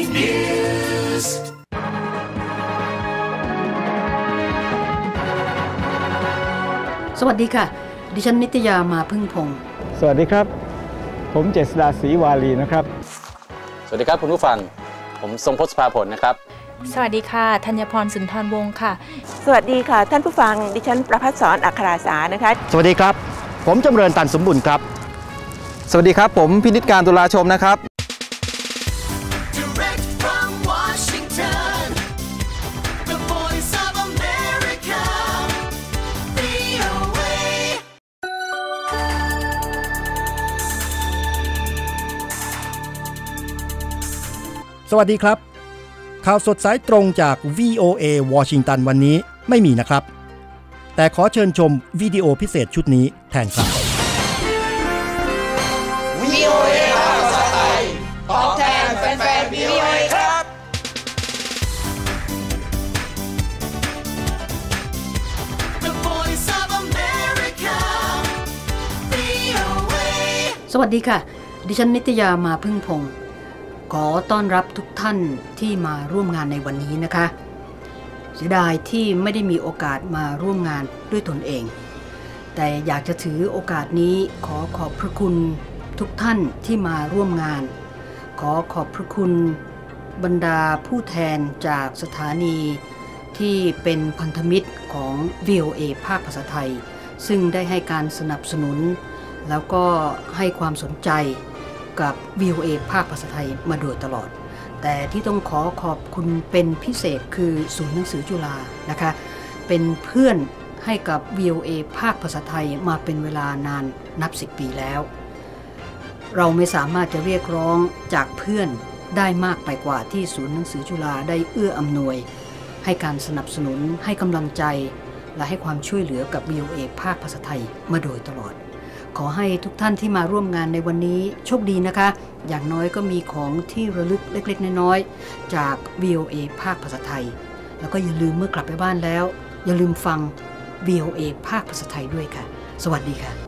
Newsสวัสดีค่ะดิฉันนิตยามาพึ่งพงศ์สวัสดีครับผมเจษฎาศรีวารีนะครับสวัสดีครับคุณผู้ฟังผมทรงพจน์ ภาผลนะครับสวัสดีค่ะธัญพรสุนทรวงศ์ค่ะสวัสดีค่ะท่านผู้ฟังดิฉันประภัสสรอัคราสานะคะสวัสดีครับผมจำเริญตันสมบุญครับสวัสดีครับผมพินิจการตุลาชมนะครับสวัสดีครับข่าวสดสายตรงจาก VOA วอชิงตันวันนี้ไม่มีนะครับแต่ขอเชิญชมวิดีโอพิเศษชุดนี้แทนครับ VOA ภาษาไทยตอบแทนแฟนๆ VOA ครับสวัสดีค่ะดิฉันนิตยามาพึ่งพงศ์ขอต้อนรับทุกท่านที่มาร่วมงานในวันนี้นะคะเสียดายที่ไม่ได้มีโอกาสมาร่วมงานด้วยตนเองแต่อยากจะถือโอกาสนี้ขอขอบพระคุณทุกท่านที่มาร่วมงานขอขอบพระคุณบรรดาผู้แทนจากสถานีที่เป็นพันธมิตรของ VOA ภาคภาษาไทยซึ่งได้ให้การสนับสนุนแล้วก็ให้ความสนใจกับ VOA ภาคภาษาไทยมาโดยตลอดแต่ที่ต้องขอขอบคุณเป็นพิเศษคือศูนย์หนังสือจุฬานะคะเป็นเพื่อนให้กับ VOA ภาคภาษาไทยมาเป็นเวลานานนับ10 ปีแล้วเราไม่สามารถจะเรียกร้องจากเพื่อนได้มากไปกว่าที่ศูนย์หนังสือจุฬาได้เอื้ออำนวยให้การสนับสนุนให้กำลังใจและให้ความช่วยเหลือกับ VOA ภาคภาษาไทยมาโดยตลอดขอให้ทุกท่านที่มาร่วมงานในวันนี้โชคดีนะคะอย่างน้อยก็มีของที่ระลึกเล็กๆน้อยๆจาก VOA ภาคภาษาไทยแล้วก็อย่าลืมเมื่อกลับไปบ้านแล้วอย่าลืมฟัง VOA ภาคภาษาไทยด้วยค่ะสวัสดีค่ะ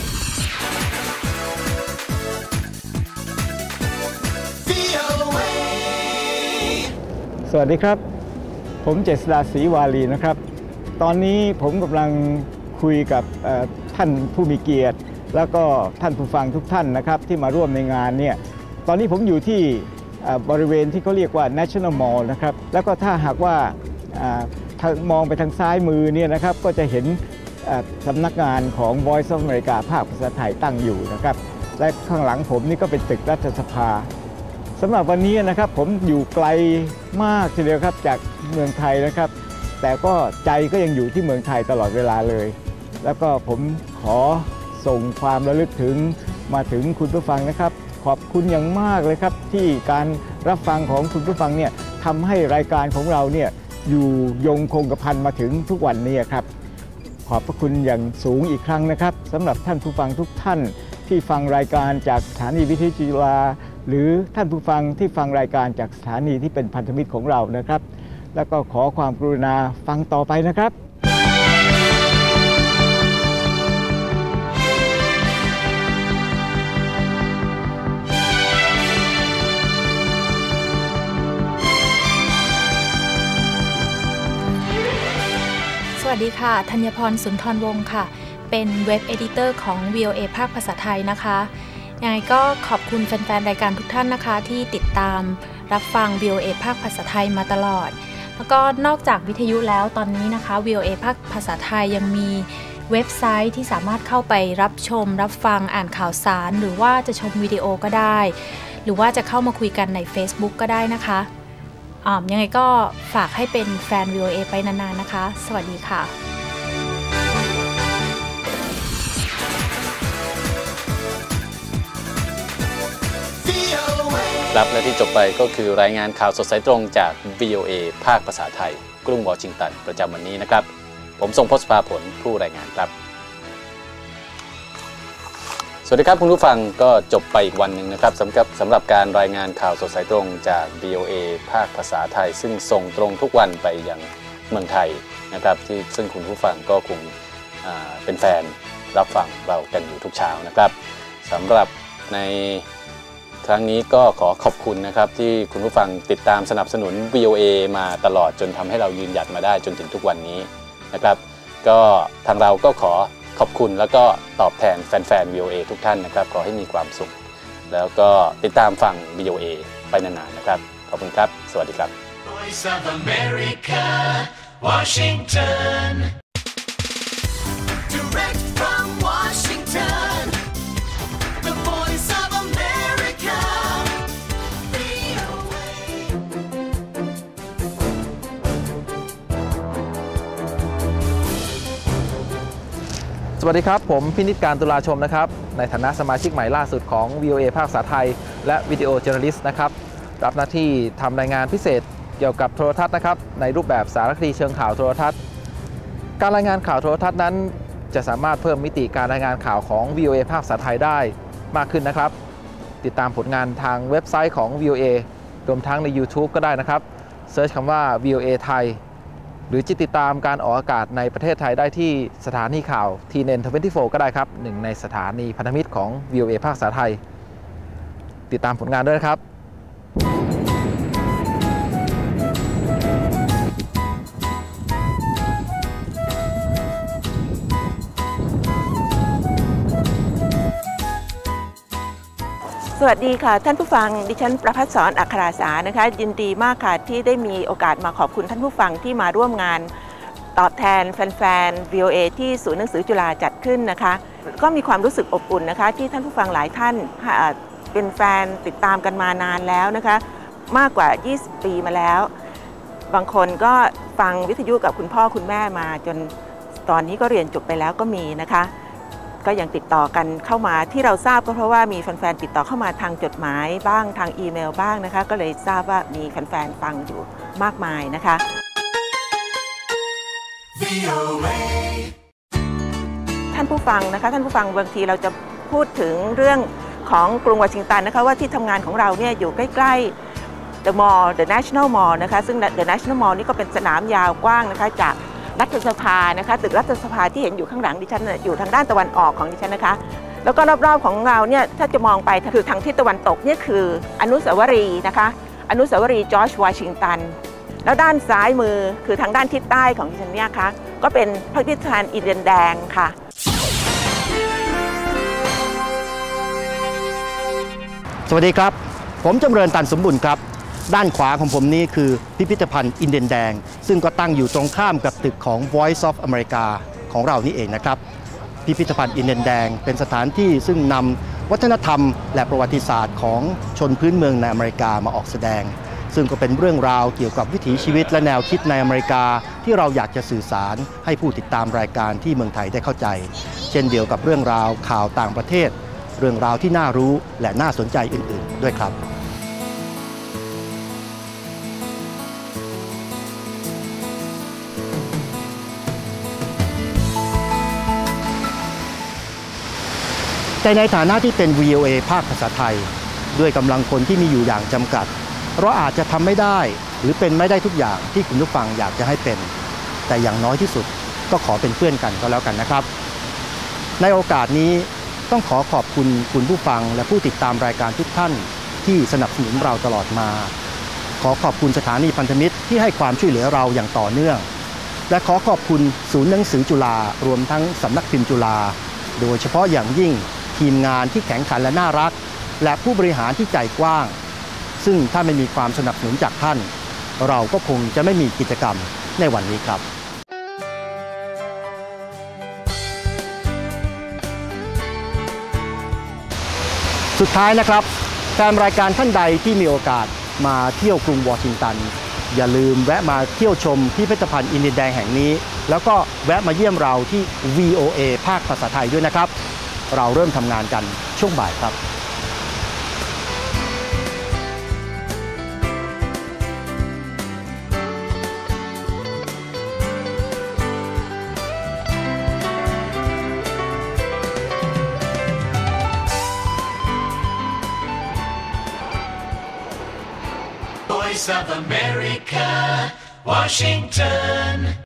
สวัสดีครับผมเจษฎาศรีวารีนะครับตอนนี้ผมกำลังคุยกับท่านผู้มีเกียรติแล้วก็ท่านผู้ฟังทุกท่านนะครับที่มาร่วมในงานเนี่ยตอนนี้ผมอยู่ที่บริเวณที่เขาเรียกว่า National Mall นะครับแล้วก็ถ้าหากว่ามองไปทางซ้ายมือเนี่ยนะครับก็จะเห็นสำนักงานของ Voice of America ภาคภาษาไทยตั้งอยู่นะครับและข้างหลังผมนี่ก็เป็นตึกรัฐสภาสำหรับวันนี้นะครับผมอยู่ไกลมากทีเดียวครับจากเมืองไทยนะครับแต่ก็ใจก็ยังอยู่ที่เมืองไทยตลอดเวลาเลยแล้วก็ผมขอส่งความระลึกถึงมาถึงคุณผู้ฟังนะครับขอบคุณอย่างมากเลยครับที่การรับฟังของคุณผู้ฟังเนี่ยทำให้รายการของเราเนี่ยอยู่ยงคงกระพันมาถึงทุกวันนี้ครับขอบพระคุณอย่างสูงอีกครั้งนะครับสำหรับท่านผู้ฟังทุกท่านที่ฟังรายการจากสถานีวิทยุจุฬาหรือท่านผู้ฟังที่ฟังรายการจากสถานีที่เป็นพันธมิตรของเรานะครับแล้วก็ขอความกรุณาฟังต่อไปนะครับสวัสดีค่ะธัญพรสุนทรวงศ์ค่ะเป็นเว็บเอดิเตอร์ของ VOA ภาคภาษาไทยนะคะยังไงก็ขอบคุณแฟนๆรายการทุกท่านนะคะที่ติดตามรับฟัง VOA ภาคภาษาไทยมาตลอดแล้วก็นอกจากวิทยุแล้วตอนนี้นะคะ VOA ภาคภาษาไทยยังมีเว็บไซต์ที่สามารถเข้าไปรับชมรับฟังอ่านข่าวสารหรือว่าจะชมวิดีโอก็ได้หรือว่าจะเข้ามาคุยกันใน Facebook ก็ได้นะคะยังไงก็ฝากให้เป็นแฟน VOA ไปนานๆนะคะสวัสดีค่ะครับและที่จบไปก็คือรายงานข่าวสดสายตรงจาก VOA ภาคภาษาไทยกรุงวอชิงตันประจำวันนี้นะครับผมทรงพจน์ ภาผลผู้รายงานครับสวัสดีครับคุณผู้ฟังก็จบไปอีกวันหนึ่งนะครับสำหรับการรายงานข่าวสดสายตรงจาก VOA ภาคภาษาไทยซึ่งส่งตรงทุกวันไปยังเมืองไทยนะครับซึ่งคุณผู้ฟังก็คงเป็นแฟนรับฟังเรากันอยู่ทุกเช้านะครับสำหรับในครั้งนี้ก็ขอขอบคุณนะครับที่คุณผู้ฟังติดตามสนับสนุน VOA มาตลอดจนทำให้เรายืนหยัดมาได้จนถึงทุกวันนี้นะครับก็ทางเราก็ขอขอบคุณแล้วก็ตอบแทนแฟนๆ VOA ทุกท่านนะครับขอให้มีความสุขแล้วก็ติดตามฟัง VOA ไปนานๆนะครับขอบคุณครับสวัสดีครับ Voice of America, Washington. Direct from Washington, the voice of America, VOA. สวัสดีครับผมพินิจการตุลาชมนะครับในฐานะสมาชิกใหม่ล่าสุดของ VOA ภาคภาษาไทยและวิดีโอเจอร์นัลลิสต์นะครับรับหน้าที่ทำรายงานพิเศษเกี่ยวกับโทรทัศน์นะครับในรูปแบบสารคดีเชิงข่าวโทรทัศน์การรายงานข่าวโทรทัศน์นั้นจะสามารถเพิ่มมิติการรายงานข่าวของ VOA ภาคภาษาไทยได้มากขึ้นนะครับติดตามผลงานทางเว็บไซต์ของ VOA รวมทั้งใน YouTube ก็ได้นะครับเซิร์ชคำว่า VOA ไทยหรือจะติดตามการออกอากาศในประเทศไทยได้ที่สถานีข่าว TNN24 ก็ได้ครับหนึ่งในสถานีพันธมิตรของ VOA ภาคภาษาไทยติดตามผลงานด้วยนะครับสวัสดีค่ะท่านผู้ฟังดิฉันประภัสสร อัคราสานะคะยินดีมากค่ะที่ได้มีโอกาสมาขอบคุณท่านผู้ฟังที่มาร่วมงานตอบแทนแฟนๆ VOA ที่ศูนย์หนังสือจุฬาจัดขึ้นนะคะก็มีความรู้สึกอบอุ่นนะคะที่ท่านผู้ฟังหลายท่านเป็นแฟนติดตามกันมานานแล้วนะคะมากกว่า20 ปีมาแล้วบางคนก็ฟังวิทยุกับคุณพ่อคุณแม่มาจนตอนนี้ก็เรียนจบไปแล้วก็มีนะคะก็ยังติดต่อกันเข้ามาที่เราทราบก็เพราะว่ามีแฟนๆติดต่อเข้ามาทางจดหมายบ้างทางอีเมลบ้างนะคะก็เลยทราบว่ามีแฟนๆฟังอยู่มากมายนะคะท่านผู้ฟังนะคะท่านผู้ฟังบางทีเราจะพูดถึงเรื่องของกรุงวอชิงตันนะคะว่าที่ทำงานของเราเนี่ยอยู่ใกล้ๆ The Mall The National Mall นะคะซึ่ง The National Mall นี่ก็เป็นสนามยาวกว้างนะคะจากรัฐสภานะคะตึกรัฐสภาที่เห็นอยู่ข้างหลังดิฉันอยู่ทางด้านตะวันออกของดิฉันนะคะแล้วก็รอบๆของเราเนี่ยถ้าจะมองไปคือทางทิศตะวันตกนี่คืออนุสาวรีย์นะคะอนุสาวรีย์จอร์จวอชิงตันแล้วด้านซ้ายมือคือทางด้านทิศใต้ของดิฉันเนี่ยค่ะก็เป็นพิพิธภัณฑ์อินเดียนแดงค่ะสวัสดีครับผมจำเริญตันสมบุญครับด้านขวาของผมนี่คือพิพิธภัณฑ์อินเดียนแดงซึ่งก็ตั้งอยู่ตรงข้ามกับตึกของ Voice of America ของเรานี่เองนะครับพิพิธภัณฑ์อินเดียนแดงเป็นสถานที่ซึ่งนำวัฒนธรรมและประวัติศาสตร์ของชนพื้นเมืองในอเมริกามาออกแสดงซึ่งก็เป็นเรื่องราวเกี่ยวกับวิถีชีวิตและแนวคิดในอเมริกาที่เราอยากจะสื่อสารให้ผู้ติดตามรายการที่เมืองไทยได้เข้าใจเช่นเดียวกับเรื่องราวข่าวต่างประเทศเรื่องราวที่น่ารู้และน่าสนใจอื่นๆด้วยครับแต่ในฐานะที่เป็น VOA ภาคภาษาไทยด้วยกำลังคนที่มีอยู่อย่างจำกัดเราอาจจะทำไม่ได้หรือเป็นไม่ได้ทุกอย่างที่คุณผู้ฟังอยากจะให้เป็นแต่อย่างน้อยที่สุดก็ขอเป็นเพื่อนกันก็แล้วกันนะครับในโอกาสนี้ต้องขอขอบคุณคุณผู้ฟังและผู้ติดตามรายการทุกท่านที่สนับสนุนเราตลอดมาขอขอบคุณสถานีพันธมิตรที่ให้ความช่วยเหลือเราอย่างต่อเนื่องและขอขอบคุณศูนย์หนังสือจุฬารวมทั้งสำนักพิมพ์จุฬาโดยเฉพาะอย่างยิ่งทีมงานที่แข็งขันและน่ารักและผู้บริหารที่ใจกว้างซึ่งถ้าไม่มีความสนับสนุนจากท่านเราก็คงจะไม่มีกิจกรรมในวันนี้ครับสุดท้ายนะครับแฟนรายการท่านใดที่มีโอกาสมาเที่ยวกรุงวอชิงตันอย่าลืมแวะมาเที่ยวชมพิพิธภัณฑ์อินเดียนแดงแห่งนี้แล้วก็แวะมาเยี่ยมเราที่ VOA ภาคภาษาไทยด้วยนะครับเราเริ่มทำงานกันช่วงบ่ายครับ Voice of America, Washington.